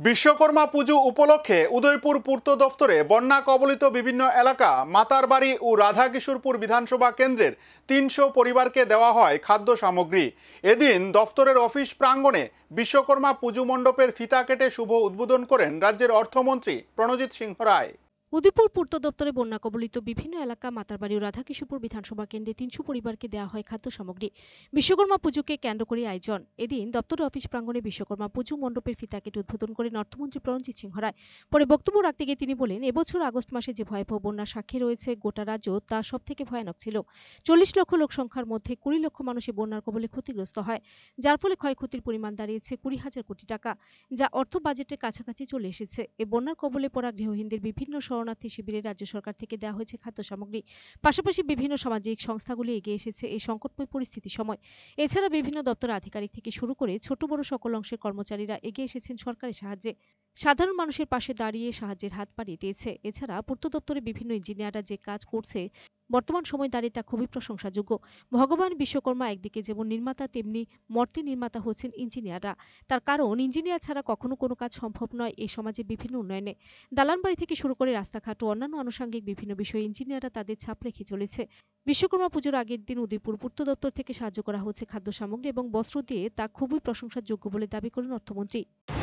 বিশ্বকর্মা পুজো উপলক্ষে উদয়পুর পূর্ত দফতরে বন্যা কবলিত বিভিন্ন এলাকা মাতারবাড়ি ও রাধাকিশোরপুর বিধানসভা কেন্দ্রের ৩০০ পরিবারকে দেওয়া হয় খাদ্য সামগ্রী। এদিন দফতরের অফিস প্রাঙ্গণে বিশ্বকর্মা পুজো মণ্ডপের ফিতা কেটে শুভ উদ্বোধন করেন রাজ্যের অর্থমন্ত্রী প্রণজিৎ সিংহ রায়। উদয়পুর পূর্ত দপ্তরে বন্যা কবলিত বিভিন্ন এলাকা মাতারবাড়ি ও রাধাকিশোরপুর বিধানসভা কেন্দ্রে ৩০০ পরিবারকে দেওয়া হয় খাদ্য সামগ্রী। বিশ্বকর্মা পুজোকে কেন্দ্র করে আয়োজন। এদিন দপ্তরের অফিস প্রাঙ্গণে বিশ্বকর্মা পুজো মণ্ডপের ফিতা কেটে উদ্বোধন করেন অর্থমন্ত্রী প্রণজিৎ সিংহ রায়। পরে বক্তব্য রাখতে গিয়ে তিনি বলেন, এবছর আগস্ট মাসে যে ভয়াবহ বন্যার সাক্ষী রয়েছে গোটা রাজ্য, তা সব থেকে ভয়ানক ছিল। ৪০ লক্ষ লোক সংখ্যার মধ্যে ২০ লক্ষ মানুষ বন্যার কবলে ক্ষতিগ্রস্ত হয়, যার ফলে ক্ষয়ক্ষতির পরিমাণ দাঁড়িয়েছে ২০,০০০ কোটি টাকা, যা অর্থ বাজেটের কাছাকাছি চলে এসেছে। এই বন্যার কবলে পড়া গৃহহীনদের বিভিন্ন শরণার্থী শিবিরে রাজ্য সরকার থেকে দেওয়া হয়েছে খাদ্য সামগ্রী। পাশাপাশি বিভিন্ন সামাজিক সংস্থাগুলি এগিয়ে এসেছে এই সংকটময় পরিস্থিতির সময়। এছাড়া বিভিন্ন দপ্তরের আধিকারিক থেকে শুরু করে ছোট বড় সকল অংশের কর্মচারীরা এগিয়ে এসেছেন সরকারের সাহায্যে। সাধারণ মানুষের পাশে দাঁড়িয়ে সাহায্যের হাত বাড়িয়ে দিয়েছে। এছাড়া পূর্ত দপ্তরে বিভিন্ন ইঞ্জিনিয়াররা যে কাজ করছে বর্তমান সময় দাঁড়িয়ে তা খুবই প্রশংসাযোগ্য। ভগবান বিশ্বকর্মা একদিকে যেমন নির্মাতা, তেমনি মর্তে নির্মাতা হচ্ছেন ইঞ্জিনিয়াররা। তার কারণ, ইঞ্জিনিয়ার ছাড়া কখনো কোনো কাজ সম্ভব নয় এই সমাজে বিভিন্ন উন্নয়নে। দালানবাড়ি থেকে শুরু করে রাস্তাঘাট ও অন্যান্য আনুষঙ্গিক বিভিন্ন বিষয়ে ইঞ্জিনিয়াররা তাদের ছাপ রেখে চলেছে। বিশ্বকর্মা পুজোর আগের দিন উদয়পুর পূর্ত দপ্তর থেকে সাহায্য করা হচ্ছে খাদ্য সামগ্রী এবং বস্ত্র দিয়ে, তা খুবই প্রশংসাযোগ্য বলে দাবি করেন অর্থমন্ত্রী।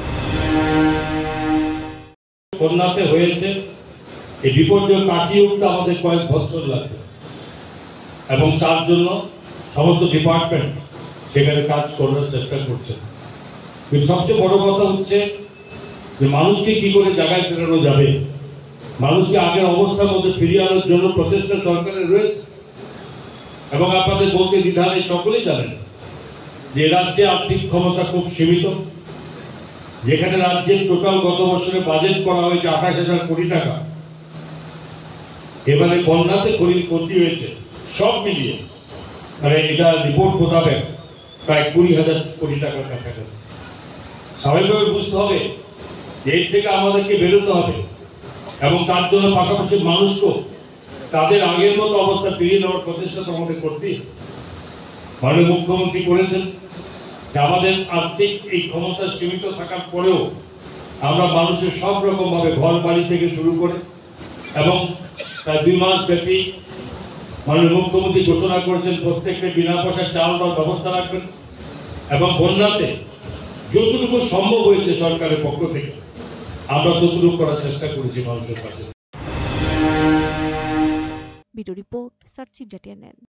বন্যাতে হয়েছে, এই বিপর্যয় কাটিয়ে উঠতে আমাদের কয়েক বছর লাগবে এবং তার জন্য সমস্ত ডিপার্টমেন্ট সেখানে কাজ করার চেষ্টা করছে। কিন্তু সবচেয়ে বড় কথা হচ্ছে যে মানুষকে কি করে জায়গায় ফেরানো যাবে, মানুষকে আগের অবস্থার মধ্যে ফিরিয়ে আনার জন্য প্রচেষ্টা সরকারের রয়েছে। এবং আপনাদের বলতে দ্বিধা নেই, সকলেই জানেন যে রাজ্যে আর্থিক ক্ষমতা খুব সীমিত। যেখানে রাজ্যের টোটাল গত বছরে বাজেট করা হয়েছে ২৮,০০০ কোটি টাকা, এবারে বন্যাতে ক্ষতি হয়েছে সব মিলিয়ে, মানে এটা রিপোর্ট মোতাবেক প্রায় ২০,০০০ কোটি টাকার কাছাকাছি। স্বাভাবিকভাবে বুঝতে হবে যে এর থেকে আমাদেরকে বেরোতে হবে এবং তার জন্য পাশাপাশি মানুষকেও তাদের আগের মতো অবস্থা ফিরিয়ে নেওয়ার প্রচেষ্টা তো আমাদের করতেই। মাননীয় মুখ্যমন্ত্রী করেছেন যে আমাদের আর্থিক এই ক্ষমতা সীমিত থাকার পরেও আমরা মানুষের সব রকম ভাবে ঘর বাড়ি থেকে শুরু করে এবং প্রায় ২ মাস ব্যাপী মাননীয় মুখ্যমন্ত্রী ঘোষণা করেছেন প্রত্যেককে বিনা পয়সার চাল দেওয়ার ব্যবস্থা রাখবেন এবং বন্যাতে যতটুকু সম্ভব হয়েছে সরকারের পক্ষ থেকে আমরা ততটুকু করার চেষ্টা করেছি মানুষের পাশে। Video report, search India.